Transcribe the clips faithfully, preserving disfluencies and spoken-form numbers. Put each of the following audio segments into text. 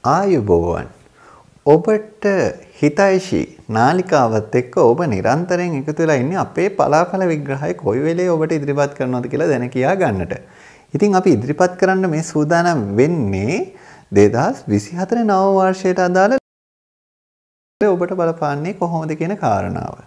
ආයුබෝවන් ඔබට හිතයිෂි නාලිකාවත් එක්ක ඔබ නිරන්තරයෙන් එකතු වෙලා ඉන්නේ අපේ පලාපල විග්‍රහය කොයි වෙලේ ඔබට ඉදිරිපත් කරනවද කියලා දැන කියා ගන්නට. ඉතින් අපි ඉදිරිපත් කරන්න මේ සූදානම් වෙන්නේ දෙදාස් විසිහතර නව වර්ෂයට අදාළ ඔබට බලපාන්නේ කොහොමද කියන කාරණාව.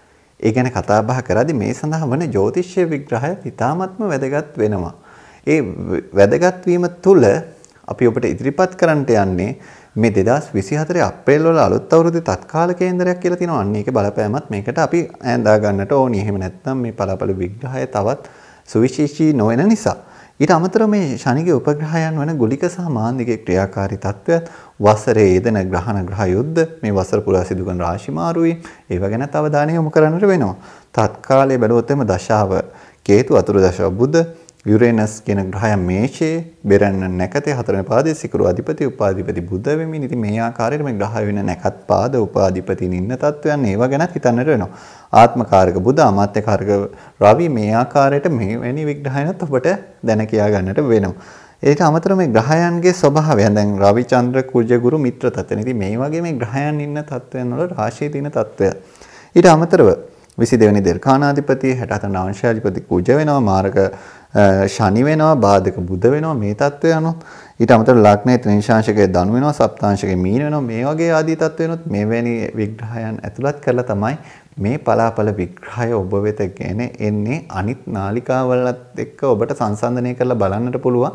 ඒ ගැන කතා බහ කරද්දී මේ සඳහා වන ජ්‍යොතිෂ්‍ය විග්‍රහය ඉතාමත්ම වැදගත් වෙනවා. ඒ වැදගත් වීම තුළ අපි ඔබට ඉදිරිපත් කරන්නට යන්නේ මේ දෙදාස් විසිහතර අප්‍රේල් වල අලුත් අවුරුද්දේ තත්කාල කේන්දරයක් කියලා තියෙනවා. අන්න ඒකේ බලපෑමත් මේකට අපි ඈඳා ගන්නට ඕනි. එහෙම නැත්නම් මේ පළපළ විග්‍රහය තවත් සුවිශේෂී නොවන නිසා. ඊට අමතරව මේ ශනිගේ උපග්‍රහයන් වන ගුලික සහ මාන්දිකේ ක්‍රියාකාරී තත්ත්වයත් වසරේ යෙදෙන ග්‍රහණ ග්‍රහ යුද්ධ මේ වසර පුරා සිදු කරන රාශි මාරුවීම් ඒව ගැනත් අවධානය යොමු කරන්නට වෙනවා. තත්කාලයේ බැලුවොත් එම දශාව කේතු අතුරු දශාව බුධ යුරේනස් කියන ග්‍රහයන් මේෂයේ බෙරන්න නැකතේ හතරවෙනි පාදයේ සිකුරු අධිපති උපාධිපති බුධ වෙමින් ඉතින් මේ ආකාරයට මේ ග්‍රහය වෙන නැකත් පාද උපාධිපතින් ඉන්න තත්වයන් ඒව ගැන හිතන්නට වෙනවා. ආත්මකාරක බුධ අමාත්‍යකාරක රවි මේ ආකාරයට මේ වැනි විග්‍රහයන්ත් ඔබට දැන කියා ගන්නට වෙනවා. ඒකට අමතරව මේ ග්‍රහයන්ගේ ස්වභාවය දැන් රවි චන්ද්‍ර කුජ ගුරු මිත්‍ර තත්ත්වන. ඉතින් මේ වගේ මේ ග්‍රහයන් ඉන්න තත්වයන් වල රාශියේ තියෙන තත්වය. ඊට අමතරව විසි දෙවෙනි දීර්ඝානාධිපති හැට හතර අංශාධිපති කුජ වෙනවා මාරක ශනි වෙනවා බාධක බුධ වෙනවා මේ තත්ත්වය අනුව ඊට අමතරව ලග්නයේ ත්‍රිංශාංශකයේ ධනු වෙනවා සප්තාංශකයේ මීන වෙනවා මේ වගේ ආදී තත්ත්ව වෙනොත් මෙවැනි විග්‍රහයන් ඇතුළත් කරලා තමයි මේ පලාපල විග්‍රහය ඔබ වෙත ගෙන එන්නේ අනිත් නාලිකාවලත් එක්ක ඔබට සංසන්දනය කරලා බලන්නට පුළුවන්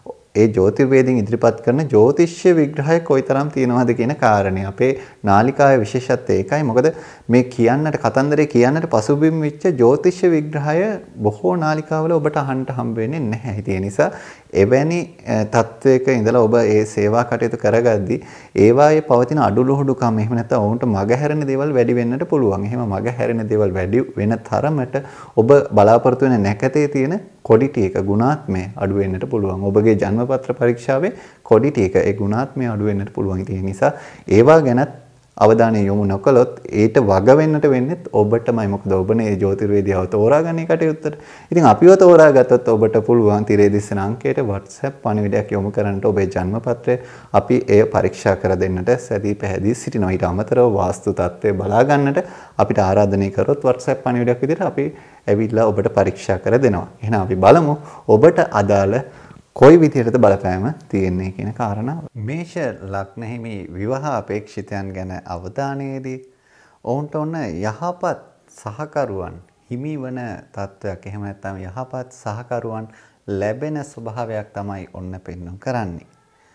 ඒ ජ්‍යොතිර්වේදයෙන් ඉදිරිපත් කරන ජ්‍යොතිෂ්‍ය විග්‍රහය කොයිතරම් තියෙනවද කියන කාරණේ අපේ නාලිකාවේ විශේෂත්වය ඒකයි. මොකද මේ කියන්නට කතන්දරේ කියන්නට පසුබිම් වෙච්ච ජ්‍යොතිෂ්‍ය විග්‍රහය බොහෝ නාලිකාවල ඔබට අහන්න හම්බ වෙන්නේ නැහැ. ඒ නිසා එවැනි තත්වයක ඉඳලා ඔබ ඒ සේවා කටයුතු කරගද්දී ඒවායේ පවතින අඩුලුහුඩුකම් එහෙම නැත්නම් ඔවුන්ට මගහැරෙන දේවල් වැඩි වෙන්නට පුළුවන්. එහෙම මගහැරෙන දේවල් වැඩි වෙන තරමට ඔබ බලාපොරොත්තු වෙන නැකතේ තියෙන කොඩිටි එක ගුණාත්මය අඩු වෙන්නට පුළුවන්. ඔබගේ ජන්මපත්‍ර පරීක්ෂාවේ කොඩිටි එක ඒ ගුණාත්මය අඩු වෙන්නට පුළුවන්. ඒ නිසා ඒවා ගැනත් අවධානය යොමු නොකළොත් ඒට වග වෙන්නට වෙන්නේ ඔබටමයි. මොකද ඔබනේ ජ්‍යොතිර්වේදියාව තෝරාගන්නේ කටයුත්තට. ඉතින් අපිව තෝරාගත්තොත් ඔබට පුළුවන් තිරේ දිස්සන අංකයට WhatsApp පණිවිඩයක් යොමු කරන්නට ඔබේ ජන්මපත්‍රය අපි එය පරීක්ෂා කර දෙන්නට සැදී පැහැදී සිටිනවා. ඊට අමතරව වාස්තු තත්ත්වය බලා ගන්නට අපිට ආරාධනය කරොත් WhatsApp පණිවිඩයක් විදිහට අපි ඇවිල්ලා ඔබට පරීක්ෂා කර දෙනවා. එහෙනම් අපි බලමු ඔබට අදාළ කොයි විදිහටද බලපෑම තියෙන්නේ කියන කාරණාව. මේෂ ලග්න හිමි විවාහ අපේක්ෂිතයන් ගැන අවධානයේදී ඔවුන්ට ඔන්න යහපත් සහකරුවන් හිමි වන තත්වයක් එහෙම නැත්නම් යහපත් සහකරුවන් ලැබෙන ස්වභාවයක් තමයි ඔන්න පෙන්වන්න කරන්නේ.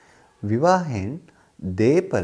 විවාහෙන් දීපල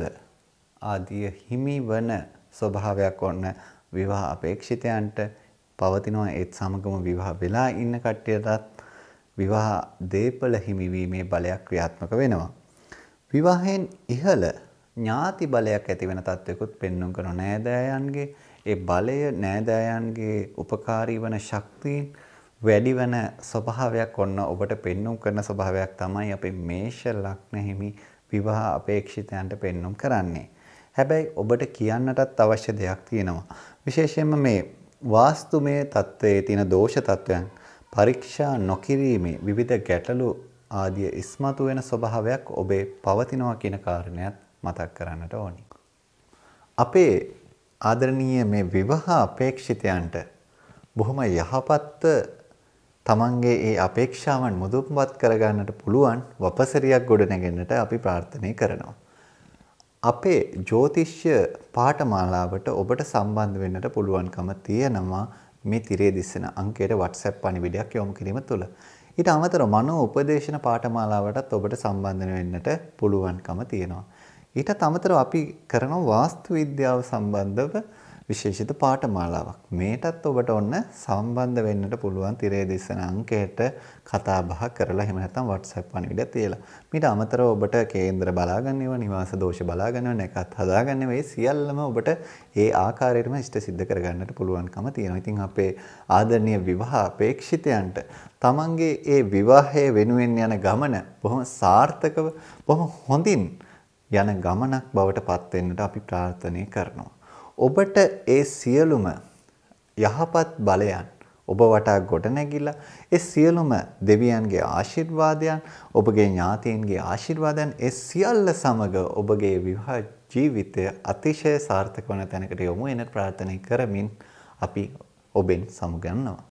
ආදී හිමි වන ස්වභාවයක් ඔන්න විවාහ අපේක්ෂිතයන්ට පවතිනවා. ඒත් සමගම විවාහ වෙලා ඉන්න කට්ටියටත් විවාහ දීපල හිමිවීමේ බලයක් ක්‍රියාත්මක වෙනවා. විවාහයෙන් ඉහළ ඥාති බලයක් ඇති වෙන තත්වයකුත් පෙන්වන්න කරන නෑදෑයන්ගේ ඒ බලය නෑදෑයන්ගේ උපකාරී වන ශක්තියින් වැඩි වෙන ස්වභාවයක් ඔන්න ඔබට පෙන්වන්න කරන ස්වභාවයක් තමයි අපේ මේෂ ලග්න හිමි විවාහ අපේක්ෂිතයන්ට පෙන්වන්න කරන්නේ. හැබැයි ඔබට කියන්නටත් අවශ්‍ය දෙයක් තියෙනවා. විශේෂයෙන්ම මේ වාස්තුමය තත්වයේ තියෙන දෝෂ තත්වයන් පරීක්ෂා නොකිරීමේ විවිධ ගැටලු ආදී ඉස්මතු වෙන ස්වභාවයක් ඔබේ පවතිනවා කියන කාරණයක් මතක් කරන්නට ඕනි. අපේ ආදරණීය මේ විවාහ අපේක්ෂිතයන්ට බොහොම යහපත් තමන්ගේ ඒ අපේක්ෂාවන් මුදුන්පත් කරගන්නට පුළුවන් වපසරියක් ගොඩනැගෙන්නට අපි ප්‍රාර්ථනා කරනවා. අපේ ජ්‍යොතිෂ්‍ය පාඨමාලාවට ඔබට සම්බන්ධ වෙන්නට පුළුවන්කම තියෙනවා. මේ තිරේ දිස්සන අංකයට WhatsApp පණිවිඩයක් යොමු කිරීම තුළ. ඊට අමතරව මනෝ උපදේශන පාඨමාලාවටත් ඔබට සම්බන්ධ වෙන්නට පුළුවන්කම තියෙනවා. ඊටත් අමතරව අපි කරන වාස්තු විද්‍යාව සම්බන්ධව විශේෂිත පාඨමාලාවක්. මේකටත් ඔබට ඔන්න සම්බන්ධ වෙන්නට පුළුවන් තිරේ දිස්සන අංකයට කතා බහ කරලා එහෙම නැත්නම් WhatsApp පණිවිඩය තියලා. ඊට අමතරව ඔබට කේන්දර බලාගන්නව, නිවාස දෝෂ බලාගන්නව, නැකත් හදාගන්නව මේ සියල්ලම ඔබට ඒ ආකාරයටම ඉෂ්ට සිද්ධ කරගන්නට පුළුවන්කම තියෙනවා. ඉතින් අපේ ආදරණීය විවාහ අපේක්ෂිතයන්ට තමන්ගේ ඒ විවාහය වෙනුවෙන් යන ගමන බොහොම සාර්ථකව බොහොම හොඳින් යන ගමනක් බවට පත් වෙන්නට අපි ප්‍රාර්ථනා කරනවා. ඔබට ඒ සියලුම යහපත් බලයන් ඔබ වටා ගොඩ නැගිලා ඒ සියලුම දෙවියන්ගේ ආශිර්වාදයන් ඔබගේ ඥාතීන්ගේ ආශිර්වාදයන් ඒ සියල්ල සමග ඔබගේ විවාහ ජීවිතය අතිශය සාර්ථක වන තැනකට යොමු වෙන ප්‍රාර්ථනා කරමින් අපි ඔබෙන් සමුගන්නවා.